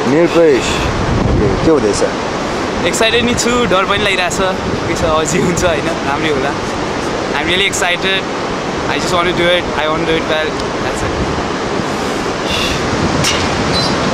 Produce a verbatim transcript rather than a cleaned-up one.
निरपेश के हुँदैछ? एक्साइटेड नि छु, डर पनि लागिरहेछ के छ अझै हुन्छ हैन राम्रै होला. I'm really excited. I just want to do it. I want to do it well. That's it.